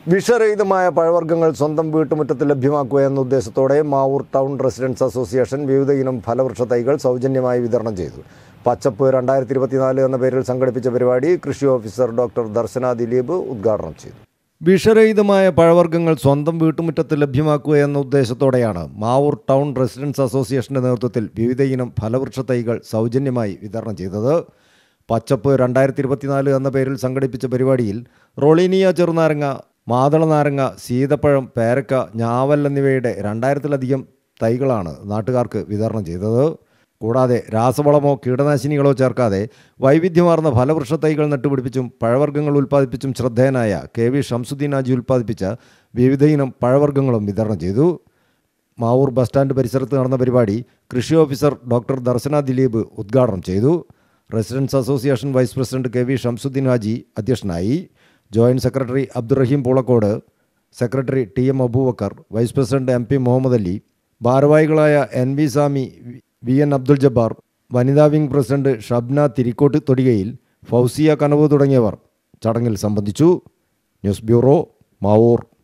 വിഷരഹിതമായ പഴവർഗ്ഗങ്ങൾ സ്വന്തം വീട്ടുമുറ്റത്ത് ലഭ്യമാക്കുക എന്ന ഉദ്ദേശത്തോടെ മാവൂർ ടൗൺ റെസിഡൻസ് അസോസിയേഷൻ വിവിധ ഇനം ഫലവൃക്ഷ തൈകൾ സൗജന്യമായി വിതരണം ചെയ്തു. പച്ചപ്പ് 2024 എന്ന പേരിൽ സംഘടിപ്പിച്ച പരിപാടി കൃഷി ഓഫീസർ ഡോക്ടർ ദർശന ദിലീപ് ഉദ്ഘാടനം ചെയ്തു. വിഷരഹിതമായ പഴവർഗ്ഗങ്ങൾ സ്വന്തം വീട്ടുമുറ്റത്ത് ലഭ്യമാക്കുക എന്ന ഉദ്ദേശത്തോടെയാണ് മാവൂർ ടൗൺ റെസിഡൻസ് അസോസിയേഷന്റെ നേതൃത്വത്തിൽ വിവിധ ഇനം ഫലവൃക്ഷ തൈകൾ സൗജന്യമായി വിതരണം ചെയ്തത്. പച്ചപ്പ് 2024 എന്ന പേരിൽ സംഘടിപ്പിച്ച പരിപാടിയിൽ റോളീനിയ ചെറുനാരങ്ങ, മാതള നാരങ്ങ, സീതപ്പഴം, പേരക്ക, ഞാവൽ എന്നിവയുടെ 2000-ലധികം തൈകളാണ് നാട്ടുകാർക്ക് വിതരണം ചെയ്തത്. കൂടാതെ രാസവളമോ കീടനാശിനികളോ ചേർക്കാതെ വൈവിധ്യമാർന്ന ഫലവൃക്ഷ തൈകൾ നട്ടുപിടിപ്പിച്ചും പഴവർഗ്ഗങ്ങൾ ഉൽപ്പാദിപ്പിച്ചും ശ്രദ്ധേയനായ KV ഷംസുദ്ദീൻ ഹാജി ഉൽപ്പാദിപ്പിച്ച വിവിധ ഇനം പഴവർഗ്ഗങ്ങളും വിതരണം ചെയ്തു. മാവൂർ ബസ് സ്റ്റാൻഡ് പരിസരത്ത് നടന്ന പരിപാടി കൃഷി ഓഫീസർ ഡോക്ടർ ദർശന ദിലീപ് ഉദ്ഘാടനം ചെയ്തു. Residence association vice president KV Shamsuddin Haji അധ്യക്ഷനായി. Joint secretary Abdurahim Poolakkode, secretary TM Aboobacker, vice president MP Muhammad Ali, ഭാരവാഹികളായ NV സാമി, VN അബ്ദുൽ ജബ്ബാർ, വനിതാ വിംഗ് പ്രസിഡന്റ് ഷബ്ന തിരിക്കോട്ട് തൊടികയിൽ, ഫൗസിയ കനവ് തുടങ്ങിയവർ ചടങ്ങിൽ സംബന്ധിച്ചു. News bureau, Mavoor.